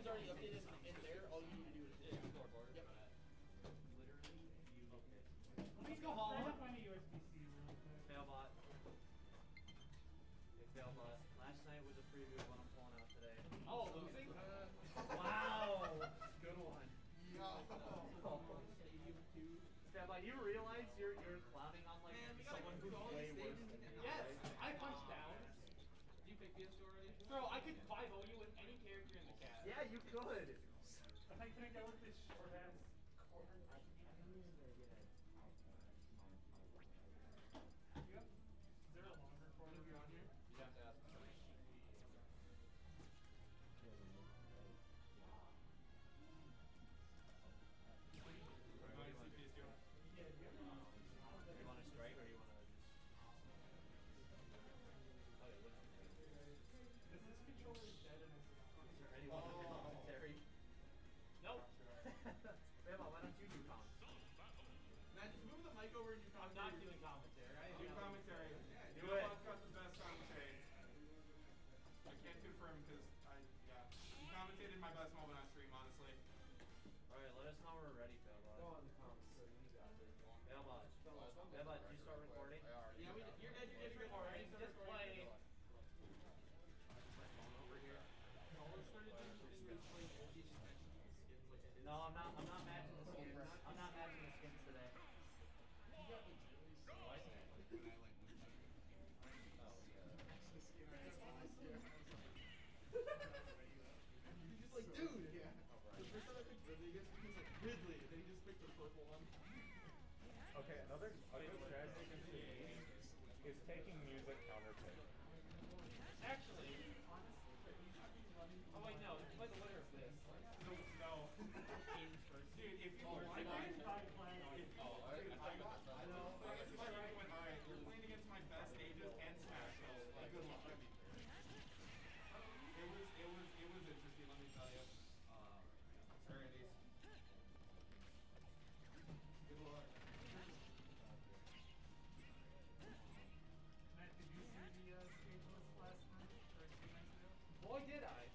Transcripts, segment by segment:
game's already updated in there. All you need to do is scoreboard. Yep. Literally, you. Okay. Let's go haul. Try to find a USB-C real quick. Failbot. Okay, Failbot. Last night was a preview of what I'm pulling out today. Oh, losing? Wow! Good one. Failbot, you realize you're clowning on like someone who's way worse than you. Yes, right? I punched down. Did you pick PS2 already? Bro, I could 5-0 you with any character in the cast. Yeah, you could. I couldn't go with this short ass cord. Yep. Is there a longer cord if you're on here? You have to ask. You want to strike or do you want to just... Okay, what's Because this controller is dead in this. Is there anyone on the commentary? Nope. Failbot, why don't you do comms? Matt, just move the mic over and do commentary. I'm not doing commentary. Do commentary. Yeah, do it. Got the best commentary. I can't confirm because you commentated my best moment on stream, honestly. Alright, let us know when we're ready, Failbot. Go on the comments. Failbot. Failbot, did you start recording? Yeah, you're dead. You did recording. Just play. Over here. No, No, I'm not matching the skins. I'm not matching the skins today. He's just like, dude. Yeah. The first time I picked Ridley against him, he was like Ridley, and then he just picked the purple one. Okay, another strategy against the game is taking music counterpick. Actually, oh wait, no, play the winner of this. No. Dude, if you were I know. Alright, you're playing against my best stages and Smash Bros. Like, good luck. It was interesting, let me tell you. Sorry, these. Good luck. Matt, did you see the stage list last night? Or 2 nights ago? Boy, did I.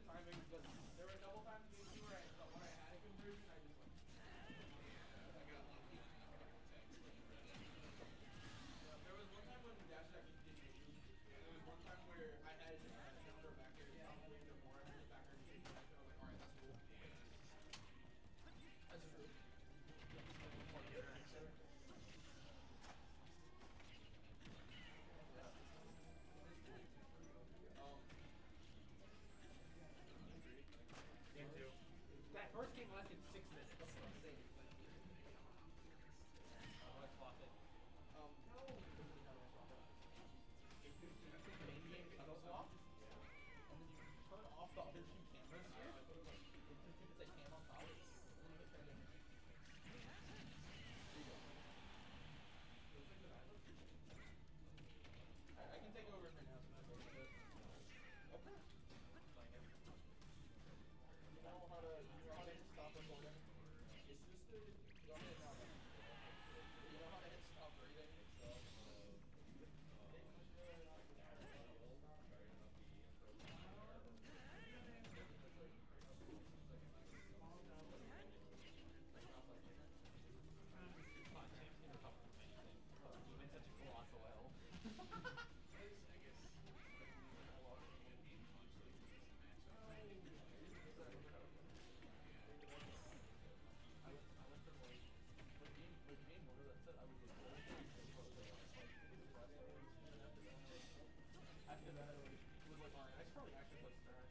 timing, but there were a couple times in game 2 where I thought when I had a conversion, I just like. There was one time when dash attack didn't hit you, and there was one time where I had counter back air, probably the more I was back air, and I was like, alright, that's cool. That's true. Game 2. That first game lasted 6 minutes. That's what I'm saying. Oh, I swapped it. No. Main game shuttle swap? And then you turn off the other two cameras here? It's a cam on top. And then you hit try damage. There you go. Alright, I can take over for now. Okay. You know how to hit stop and hold it? It's just the... Go ahead now. You know how to hit stop rating? So... Even such a colossal L. After that, it was like, alright, I should probably actually play Smash.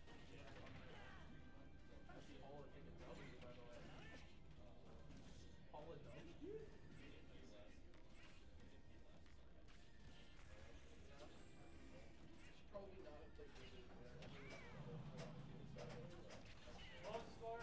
I see Paula taking W, by the way. Paula W? Should probably not have played Wizard. What was the score?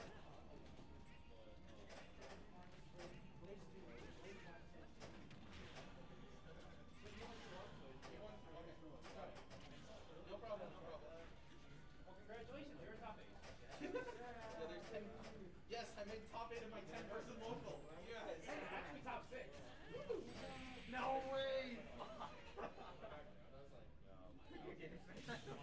No problem, no problem. Well, congratulations, you're a top 8. Yeah, there's 10. Yes, I made top 8 of my 10-person local. Yes. Actually, top 6. No way! Fuck. I was like, no. You get it.